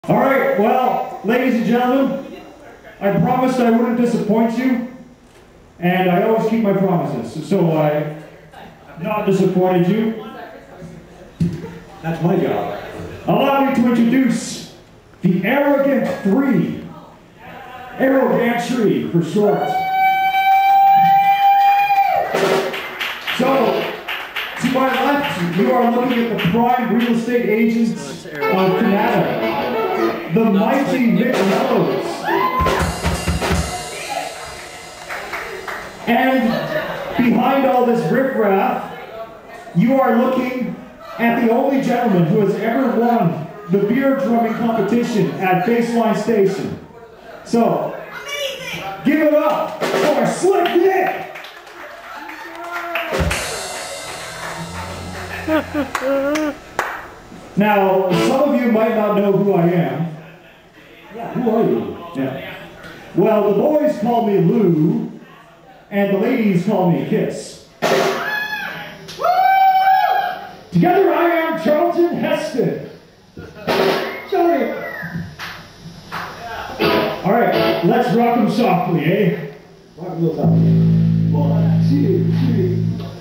All right, well, ladies and gentlemen, I promised I wouldn't disappoint you, and I always keep my promises, so I not disappointed you. That's my job. Allow me to introduce the Arrogant Three, Gantry for short. So, to my left, you are looking at the prime real estate agents of Canada, the mighty Vic Mellows. And behind all this riffraff, you are looking at the only gentleman who has ever won the beer drumming competition at Baseline Station. So, give it up for Slick Nick! Now, some of you might not know who I am. Yeah, who are you? Yeah. Well, the boys call me Lou, and the ladies call me Kiss. Together I am Charlton Heston. Sorry. All right, let's rock them softly, eh? Rock them real softly. 1, 2, 3.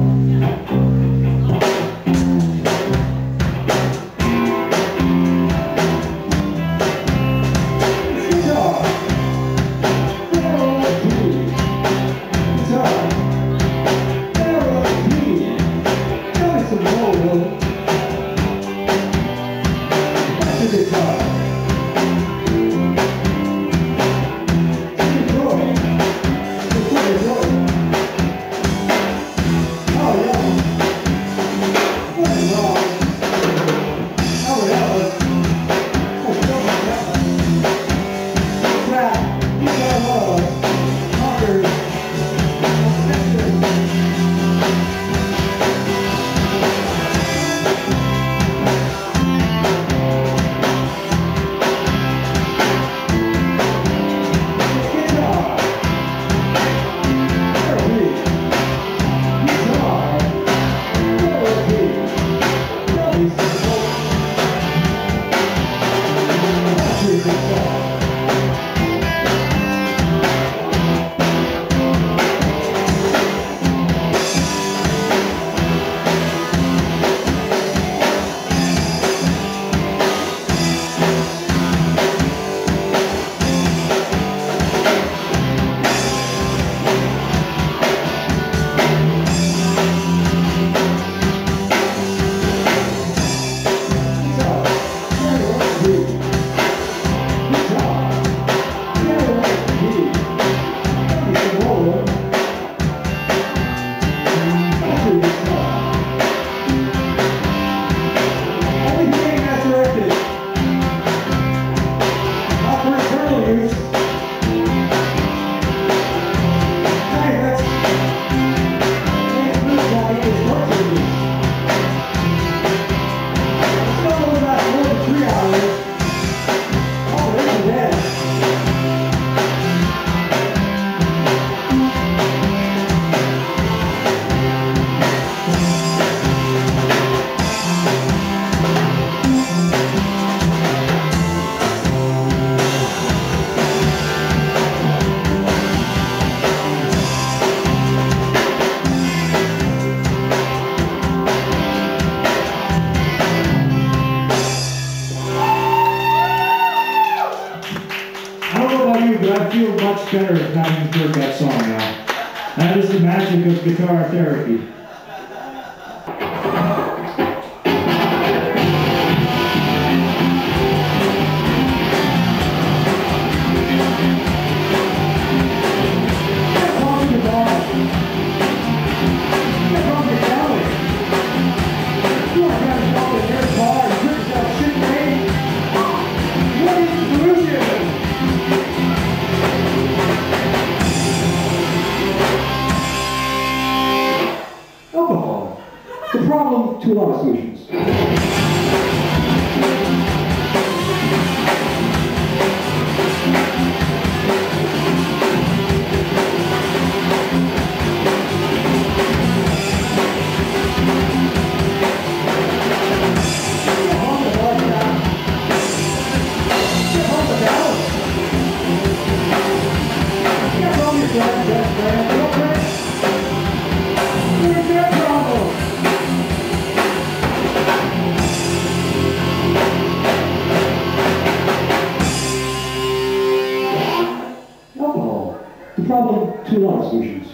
But I feel much better having heard that song now. That is the magic of guitar therapy. to a lot of solutions.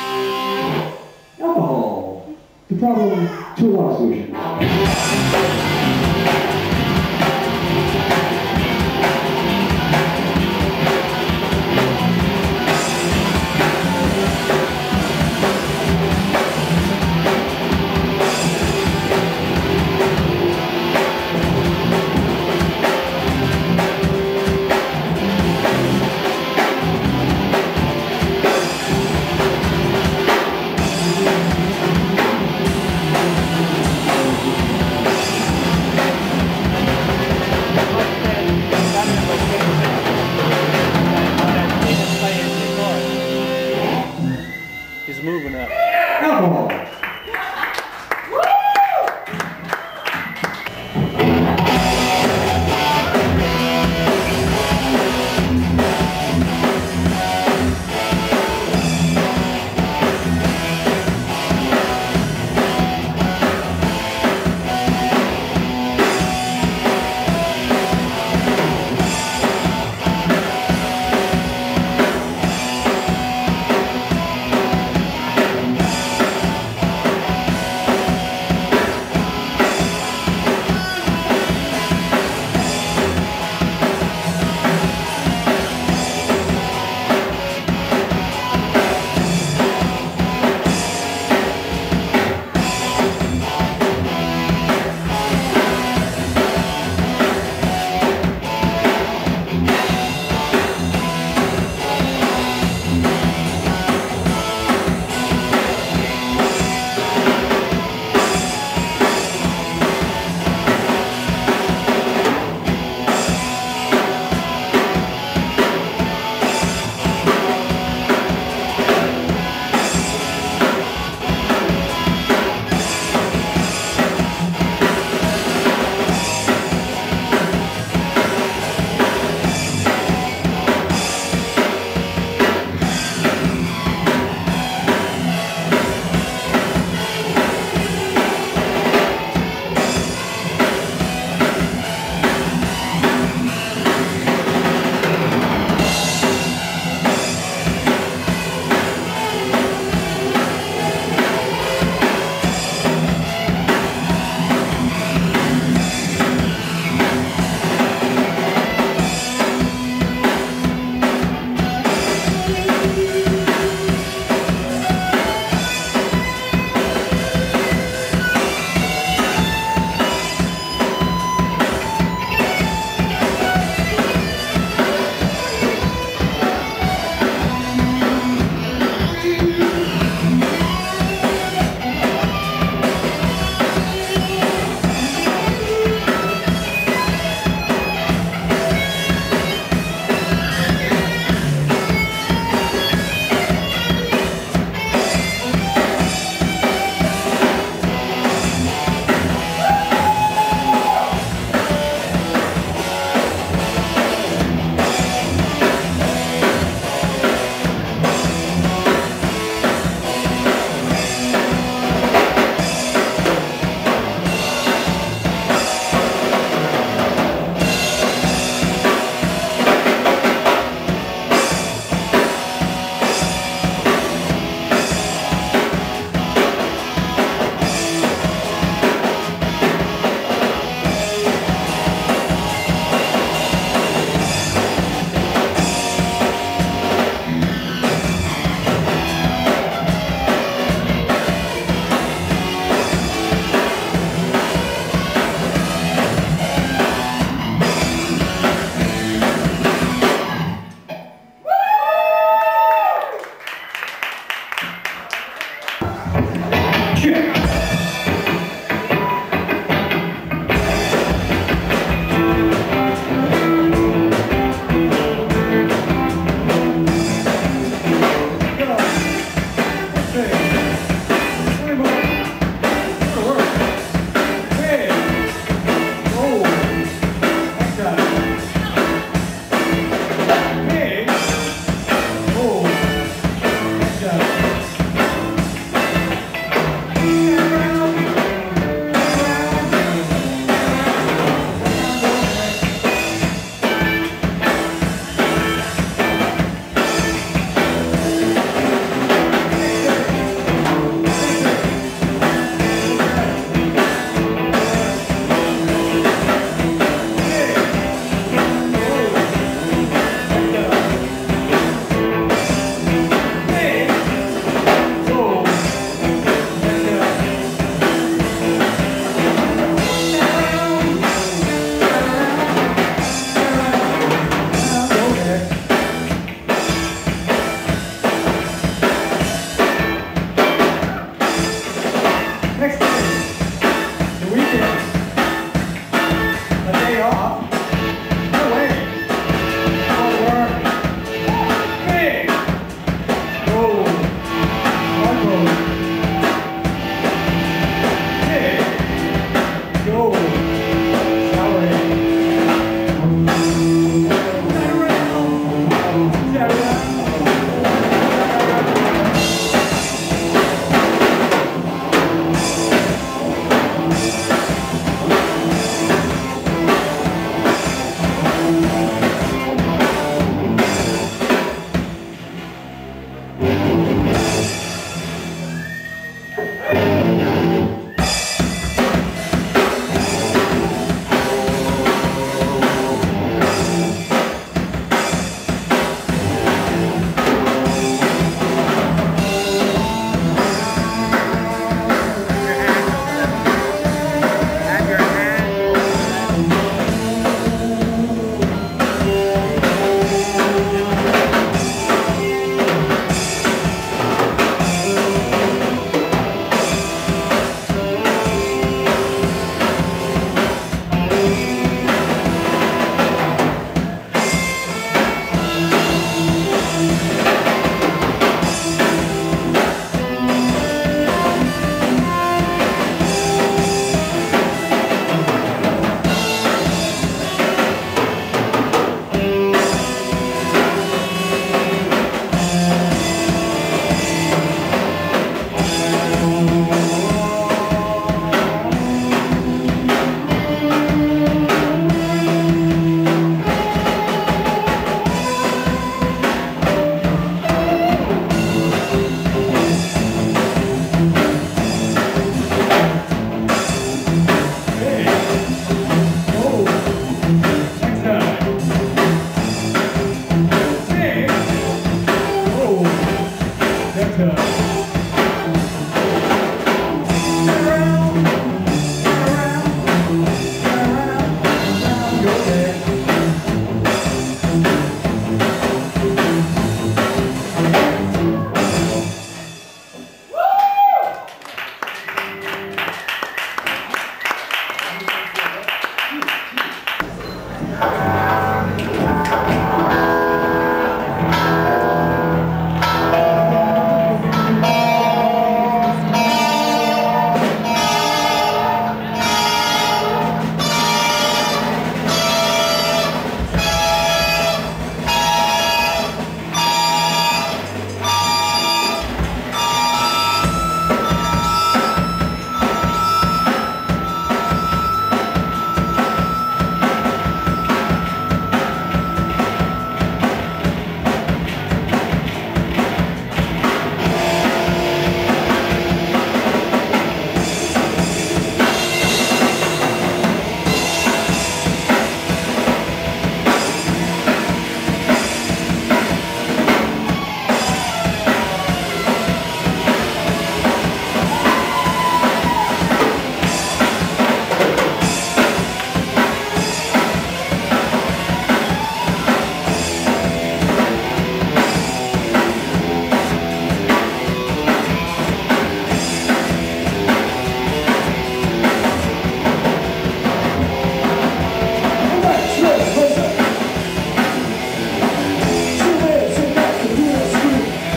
Alcohol, the problem to a lot of solutions.